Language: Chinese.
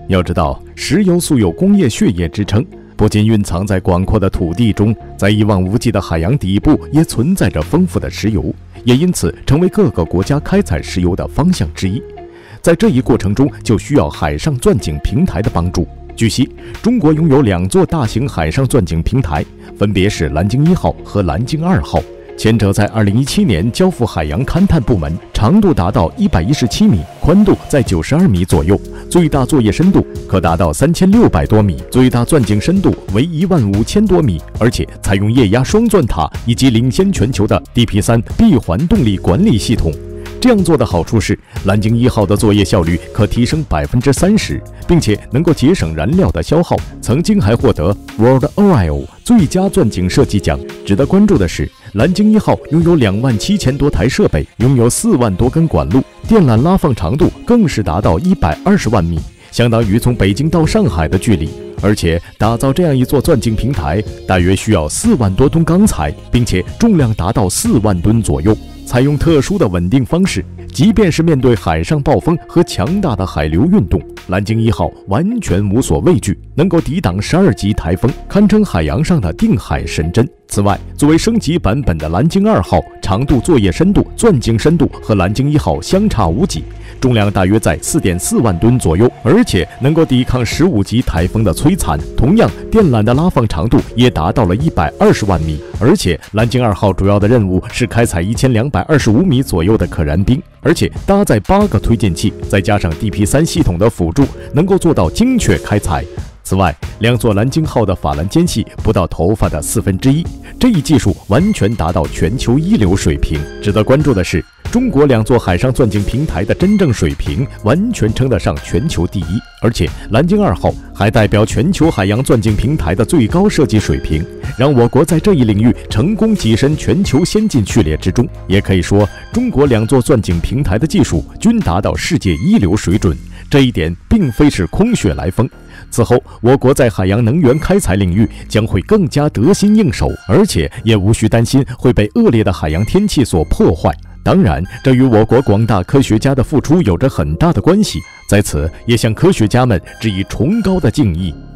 要知道，石油素有工业血液之称，不仅蕴藏在广阔的土地中，在一望无际的海洋底部也存在着丰富的石油，也因此成为各个国家开采石油的方向之一。在这一过程中，就需要海上钻井平台的帮助。据悉，中国拥有2座大型海上钻井平台，分别是蓝鲸1号和蓝鲸2号。前者在2017年交付海洋勘探部门，长度达到117米，宽度在92米左右，最大作业深度可达到3600多米，最大钻井深度为15000多米，而且采用液压双钻塔以及领先全球的 DP3 闭环动力管理系统。这样做的好处是，蓝鲸1号的作业效率可提升30%，并且能够节省燃料的消耗，曾经还获得 World Oil 最佳钻井设计奖。值得关注的是，蓝鲸1号拥有27000多台设备，拥有4万多根管路，电缆拉放长度更是达到120万米，相当于从北京到上海的距离。而且打造这样一座钻井平台，大约需要4万多吨钢材，并且重量达到4万吨左右。采用特殊的稳定方式，即便是面对海上暴风和强大的海流运动，蓝鲸1号完全无所畏惧，能够抵挡12级台风，堪称海洋上的定海神针。此外，作为升级版本的蓝鲸2号，长度、作业深度、钻井深度和蓝鲸1号相差无几，重量大约在4.4万吨左右，而且能够抵抗15级台风的摧残。同样，电缆的拉放长度也达到了120万米，而且蓝鲸2号主要的任务是开采1225米左右的可燃冰，而且搭载8个推进器，再加上 DP3 系统的辅助，能够做到精确开采。此外，2座蓝鲸号的法兰间隙不到头发的1/4，这一技术完全达到全球一流水平。值得关注的是，中国2座海上钻井平台的真正水平完全称得上全球第一，而且蓝鲸2号还代表全球海洋钻井平台的最高设计水平，让我国在这一领域成功跻身全球先进序列之中。也可以说，中国2座钻井平台的技术均达到世界一流水准，这一点并非是空穴来风。此后，我国在海洋能源开采领域将会更加得心应手，而且也无需担心会被恶劣的海洋天气所破坏。当然，这与我国广大科学家的付出有着很大的关系，在此也向科学家们致以崇高的敬意。